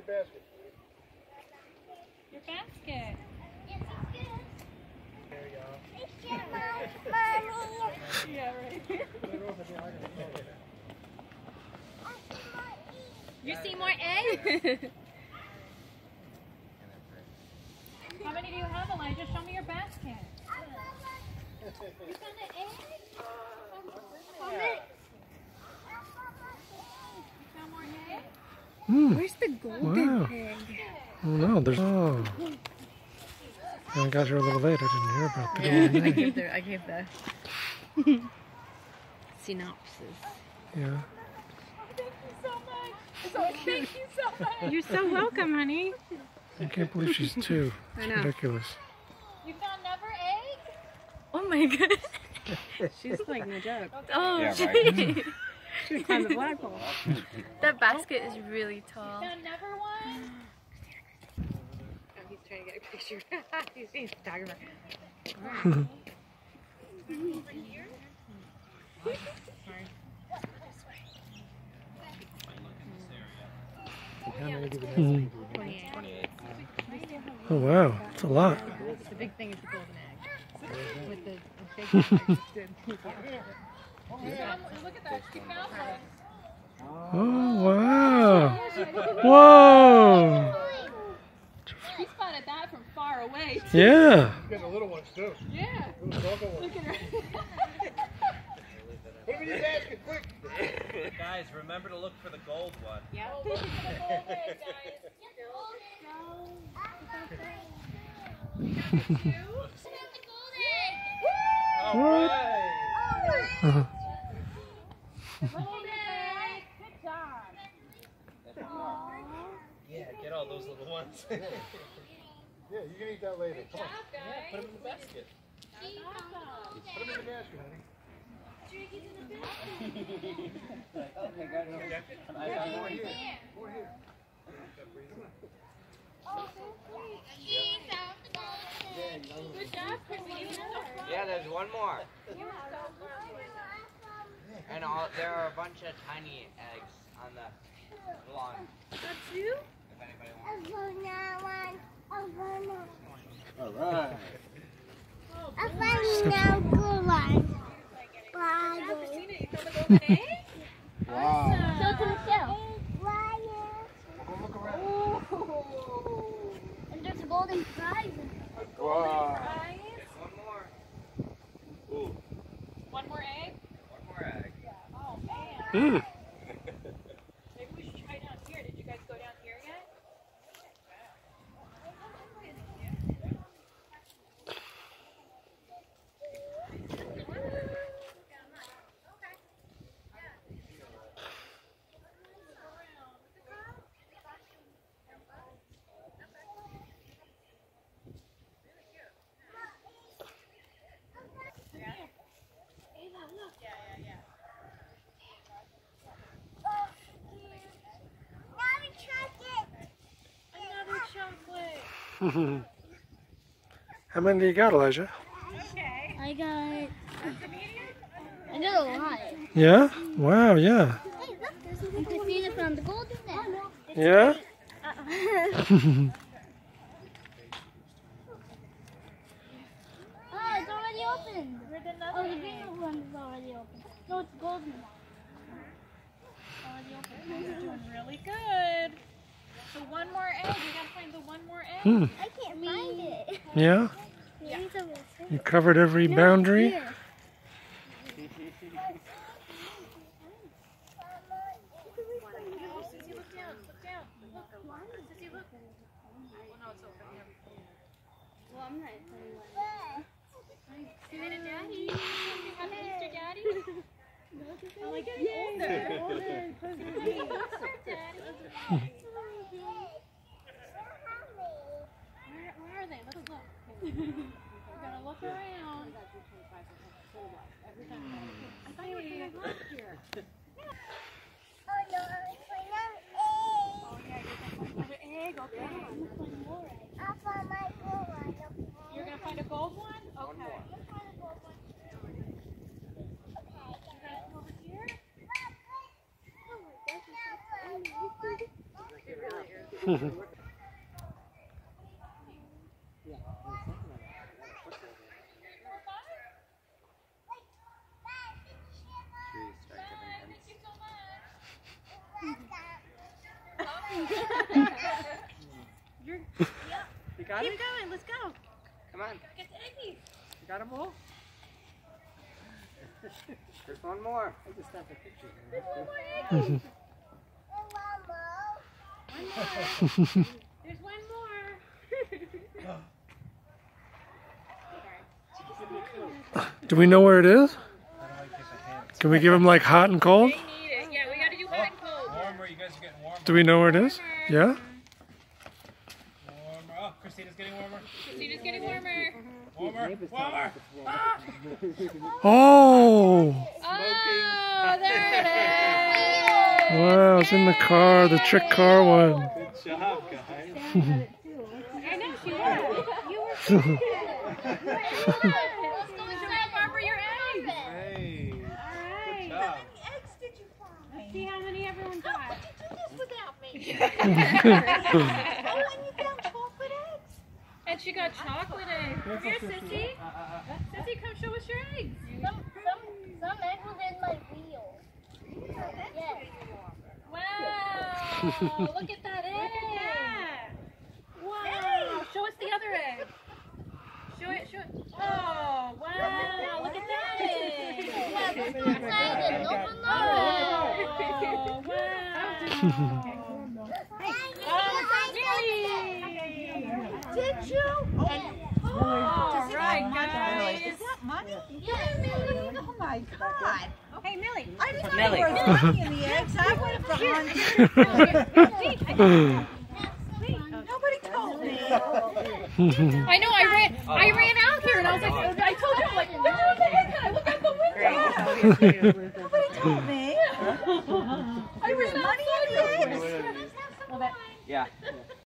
basket. Your basket. There you go. Yeah, right. You see more eggs? How many do you have, Elijah? Show me your basket. You found an egg? You found more eggs? Where's the golden pig? Oh no, there's. Oh. I got here a little late. I didn't hear about the golden egg. I gave the synopsis. Yeah. Thank you so much. Thank you so much. You're so welcome, honey. I can't believe she's 2. I It's know. ridiculous. You found never egg? Oh my god. She's like no joke. Oh, Yeah, she right. should climb the flagpole. That basket is really tall. Found never one? Oh, he's trying to get a picture. He's a photographer. Mhm. Oh wow, it's a lot. The big thing is the golden egg. With the big egg. Look at that. She found one. Oh wow. Whoa. She spotted that from far away. Yeah. You got the little ones too. Yeah. Little doggo ones. Look at her. Put them in your basket, quick. Guys, remember to look for the gold one. Yeah. Oh, look at the gold egg, guys. All right. Uh-huh. Gold egg. Good job. Yeah, get all those little ones. Yeah, you can eat that later. Come on. Guys. Put them in the basket. Awesome. Put them in the basket, honey. More here. More here. Good job, Chrissy. Yeah, there's one more. And there are a bunch of tiny eggs on the lawn. That's you? If anybody wants. All right. Christina, you found the golden egg? Wow. Awesome. Go look around. And there's a golden prize. Wow. Prize. One more. Ooh, One more egg? One more egg. Oh, man. Mm. Maybe we should try down here. Did you guys go down here yet? Another chocolate. How many do you got, Elijah? Okay. I got That's the medium? a lot. Yeah? Wow, yeah. Hey, look, there's Christina from the golden egg. Yeah? Oh, it's already open. Where'd Oh, another the egg? green one is already open. No, it's golden. Already open. You're doing really good. So one more egg. We gotta find the one more egg. Hmm. I can't find it. Yeah? Maybe it's over there. You covered every boundary? Here. Susie, look down. Look down. Look. Susie, look. Oh, no, it's open. Well, I'm not putting one. Say that to Daddy. Happy Easter, Daddy. I like it older. Happy Easter, Daddy. Where are they? Let's look. We're gonna look around. I thought you were gonna go up here. Oh, no, it's Oh, yeah, you're gonna find another egg. Okay. I found my gold one. You're gonna find a gold one? Okay. Let's find a gold one. Okay. You guys come over here? Oh my gosh, it's so tiny. You got it? Keep going, let's go. Come on. Get the eggies. You got a bowl? There's one more. I just have a picture. There's one more. Do we know where it is? Can we give him like hot and cold? They need it. Yeah, we gotta do hot and cold. Warmer, you guys are getting warmer. Do we know where it is? Yeah? Warmer. Oh, Christina's getting warmer. Christina's getting warmer. Warmer. Warmer. Ah! Oh! Oh, there it is. Wow, it's in the car, the trick car one. Good job, guys. I know she was. You were so good. Let's go inside, Barbara, your eggs. Hey. All right. Good job. Let's see how many everyone got. And she got chocolate eggs. Come here, Sissy. Sissy, come show us your eggs. Some egg was in my wheel. Yes. Wow. Look at that egg. Look at that. Wow. Show us the other egg. Show it. Show it. Oh, wow. Look at that egg. Yeah, this one's excited. Open the Oh, wow. Did you? All right, guys. Is that money? Yeah, Millie. Oh my God. Hey, Millie. I didn't know Millie. there was money in the eggs. I would have gone. Nobody told me. I know. I ran out here and I was like, I told you, I'm like, where are the eggs? And I looked out the window. Nobody told me. I was money in the eggs. Yeah.